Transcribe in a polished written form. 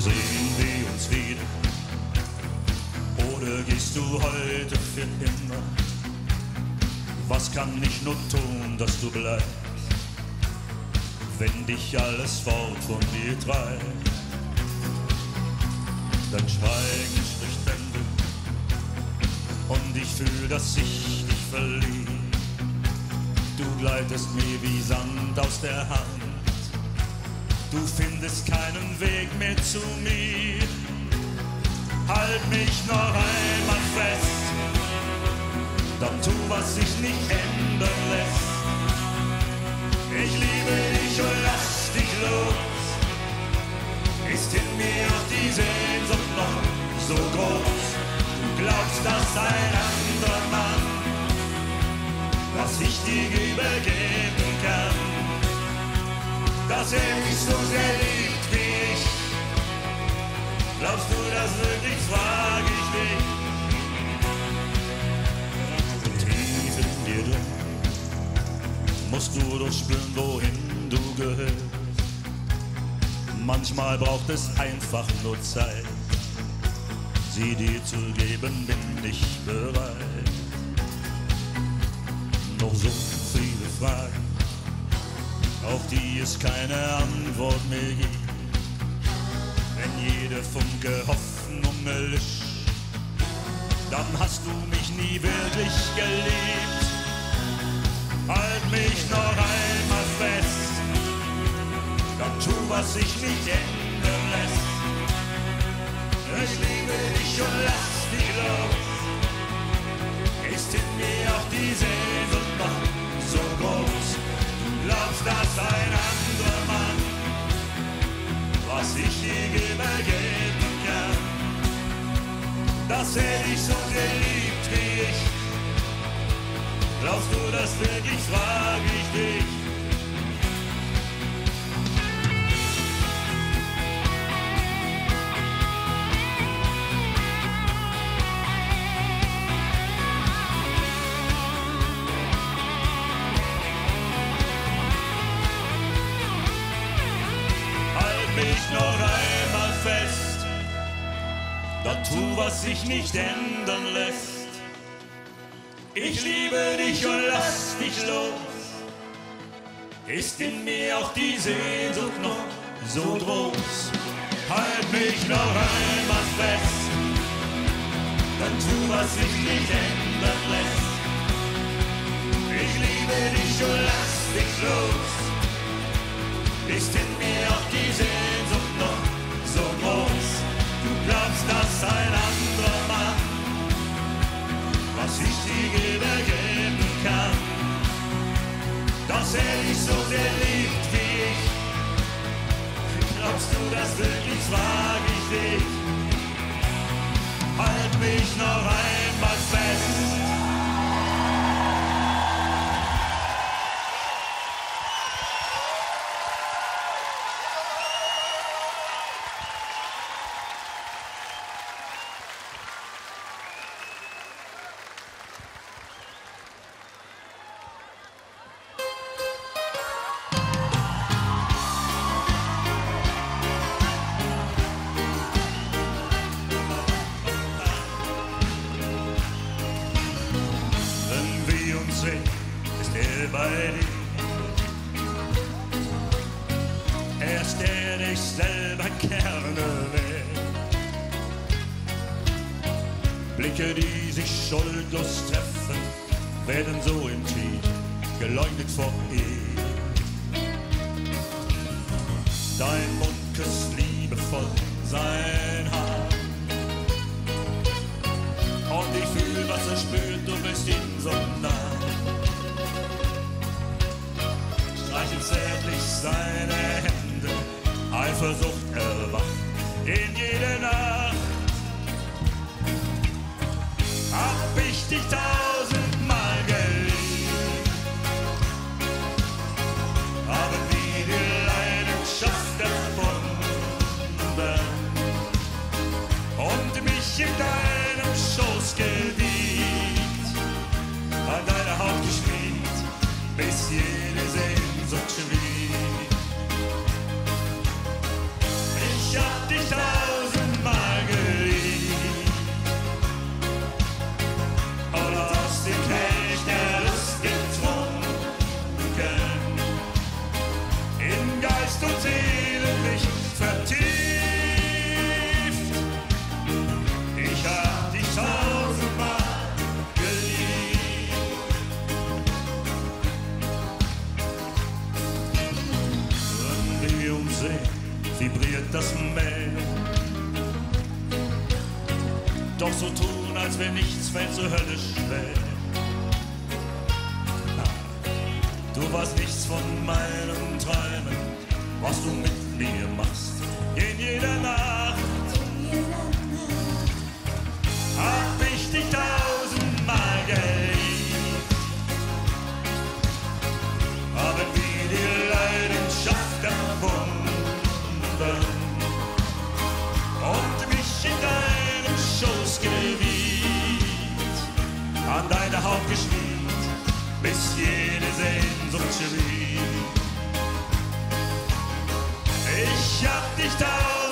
Sehen wir uns wieder? Oder gehst du heute für immer? Was kann ich nur tun, dass du bleibst, wenn dich alles fort von mir treibt? Dein Schweigen spricht Bände und ich fühl, dass ich dich verlieb. Du gleitest mir wie Sand aus der Hand, du findest keinen Weg mehr zu mir. Halt mich noch einmal fest, dann tu, was sich nicht ändern lässt. Ich liebe dich und lass dich los. Ist in mir auch die Sehnsucht noch so groß? Du glaubst, dass ein anderer Mann was ich dir übergeben kann, dass mich so sehr liebt wie ich. Glaubst du das wirklich, frag ich dich. Tief in dir drin musst du doch spüren, wohin du gehörst. Manchmal braucht es einfach nur Zeit, sie dir zu geben, bin ich bereit. Noch so viele Fragen, auf die es keine Antwort mehr gibt. Wenn jede Funke Hoffnung erlischt, dann hast du mich nie wirklich geliebt. Halt mich noch einmal fest, dann tu, was sich nicht ändern lässt. Ich liebe dich und lass dich los. Ist in mir auch die Sehnsucht noch so groß? Du glaubst, dass ein anderer Mann was ich dir übergeben kann, dass dich so sehr liebt wie ich. Glaubst du das wirklich, frag ich dich. Mich noch einmal fest, dann tu, was sich nicht ändern lässt. Ich liebe dich und lass dich los. Ist in mir auch die Sehnsucht noch so groß? Halt mich noch einmal fest, dann tu, was sich nicht ändern lässt. Ich liebe dich und lass dich los. Ist in mir auch die Sehnsucht noch so groß? Du glaubst, dass ein anderer Mann was ich dir übergeben kann, dass dich so sehr liebt wie ich. Glaubst du das wirklich, frag ich dich. Halt mich noch einmal fest. Ist er bei dir? Er ist der dich selber gerne will. Blicke, die sich schuldlos treffen, werden so intim geleugnet vor ihm. Dein Mund küsst liebevoll sein Haar und ich fühl, was er spürt, du bist ihm so nah. Streichel zärtlich seine Hände, Eifersucht erwacht in jede Nacht. Hab ich dich 1000-mal geliebt, haben wir die Leidenschaft erfunden und mich in deinem Schoß gewiegt, an deiner Haut geschmiegt, bis jede Sehnsucht schwieg. Ich hab dich Welt. Doch so tun, als wenn nichts fällt so höllisch schwer. Du warst nichts von meinen Träumen, was du mit mir machst. In jeder Nacht hab ich dich tausendmal geliebt. Haben wir die Leidenschaft erfunden und mich in deinem Schoß gewiegt, an deine Haut geschmiegt, bis jede Sehnsucht schrie. Ich hab dich tausendmal